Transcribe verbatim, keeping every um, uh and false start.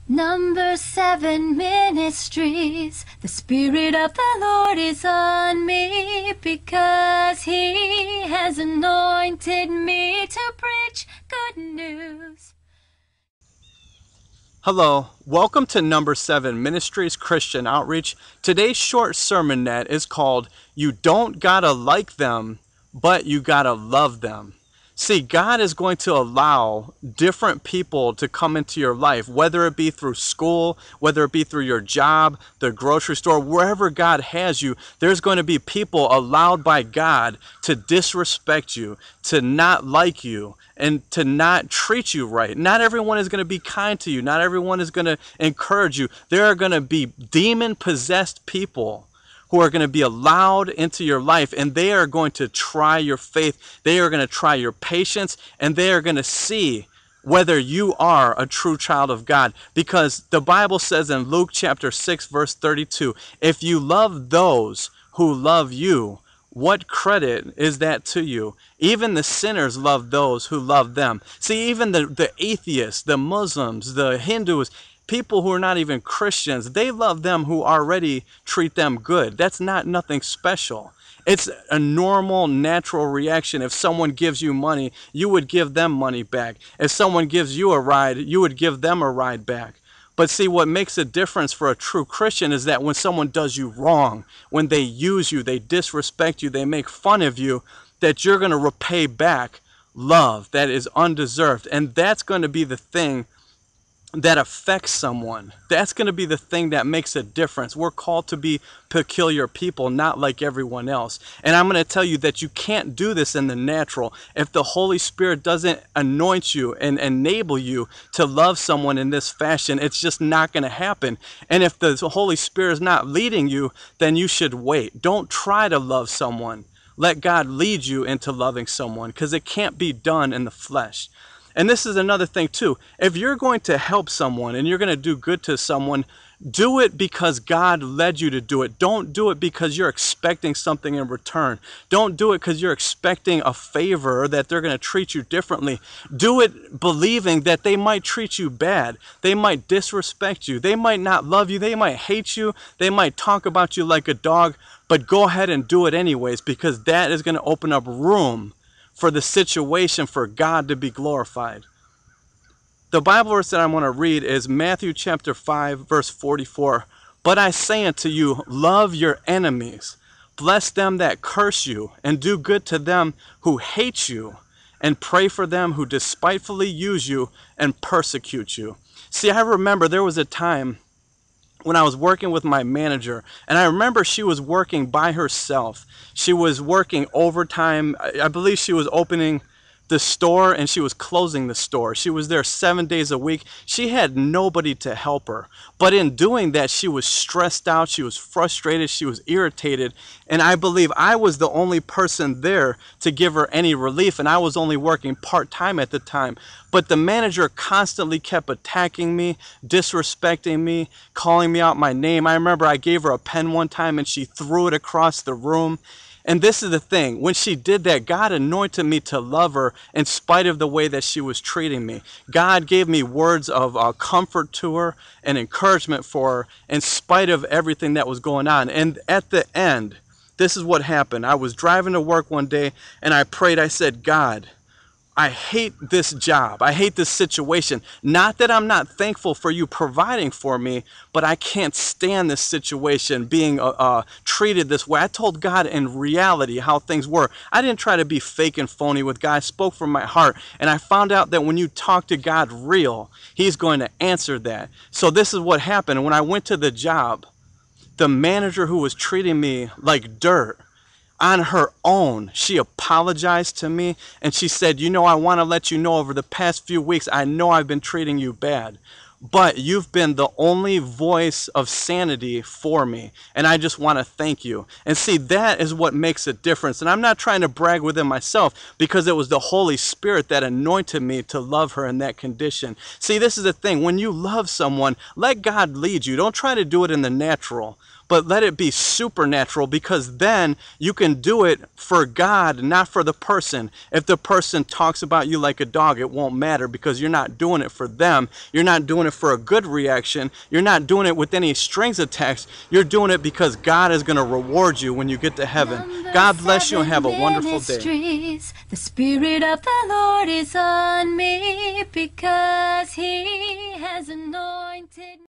Number seven Ministries. The Spirit of the Lord is on me because He has anointed me to preach good news. Hello, welcome to Number seven Ministries Christian Outreach. Today's short sermon net is called You Don't Gotta Like Them, but You Gotta Love Them. See, God is going to allow different people to come into your life, whether it be through school, whether it be through your job, the grocery store, wherever God has you, there's going to be people allowed by God to disrespect you, to not like you, and to not treat you right. Not everyone is going to be kind to you. Not everyone is going to encourage you. There are going to be demon-possessed people who are going to be allowed into your life, and they are going to try your faith. They are going to try your patience, and they are going to see whether you are a true child of God. Because the Bible says in Luke chapter six, verse thirty-two, if you love those who love you, what credit is that to you? Even the sinners love those who love them. See, even the, the atheists, the Muslims, the Hindus, people who are not even Christians, they love them who already treat them good. That's not nothing special. It's a normal, natural reaction. If someone gives you money, you would give them money back. If someone gives you a ride, you would give them a ride back. But see, what makes a difference for a true Christian is that when someone does you wrong, when they use you, they disrespect you, they make fun of you, that you're going to repay back love that is undeserved. And that's going to be the thing that affects someone. That's going to be the thing that makes a difference. We're called to be peculiar people, not like everyone else. And I'm going to tell you that you can't do this in the natural. If the Holy Spirit doesn't anoint you and enable you to love someone in this fashion, it's just not going to happen. And if the Holy Spirit is not leading you, then you should wait. Don't try to love someone. Let God lead you into loving someone, because it can't be done in the flesh. And this is another thing too. If you're going to help someone and you're going to do good to someone, do it because God led you to do it. Don't do it because you're expecting something in return. Don't do it because you're expecting a favor, that they're going to treat you differently. Do it believing that they might treat you bad. They might disrespect you. They might not love you. They might hate you. They might talk about you like a dog. But go ahead and do it anyways, because that is going to open up room for the situation for God to be glorified. The Bible verse that I want to read is Matthew chapter five, verse forty-four. But I say unto you, love your enemies, bless them that curse you, and do good to them who hate you, and pray for them who despitefully use you and persecute you. See, I remember there was a time when I was working with my manager, and I remember she was working by herself. She was working overtime. I believe she was opening the store and she was closing the store. She was there seven days a week. She had nobody to help her. But in doing that, she was stressed out. She was frustrated. She was irritated. And I believe I was the only person there to give her any relief, and I was only working part-time at the time. But the manager constantly kept attacking me, disrespecting me, calling me out my name. I remember I gave her a pen one time and she threw it across the room. And this is the thing, when she did that, God anointed me to love her in spite of the way that she was treating me. God gave me words of uh, comfort to her and encouragement for her in spite of everything that was going on. And at the end, this is what happened. I was driving to work one day and I prayed. I said, God, I hate this job. I hate this situation. Not that I'm not thankful for you providing for me, but I can't stand this situation, being uh, uh, treated this way. I told God in reality how things were. I didn't try to be fake and phony with God. I spoke from my heart. And I found out that when you talk to God real, He's going to answer that. So this is what happened. When I went to the job, the manager who was treating me like dirt, on her own, she apologized to me and she said, you know, I want to let you know over the past few weeks, I know I've been treating you bad, but you've been the only voice of sanity for me, and I just want to thank you. And see, that is what makes a difference. And I'm not trying to brag within myself, because it was the Holy Spirit that anointed me to love her in that condition. See, this is the thing. When you love someone, let God lead you. Don't try to do it in the natural, but let it be supernatural, because then you can do it for God, not for the person. If the person talks about you like a dog, it won't matter, because you're not doing it for them. You're not doing it it for a good reaction. You're not doing it with any strings attached. You're doing it because God is going to reward you when you get to heaven. Number God bless you and have a seven wonderful day. ministries. The Spirit of the Lord is on me because He has anointed me.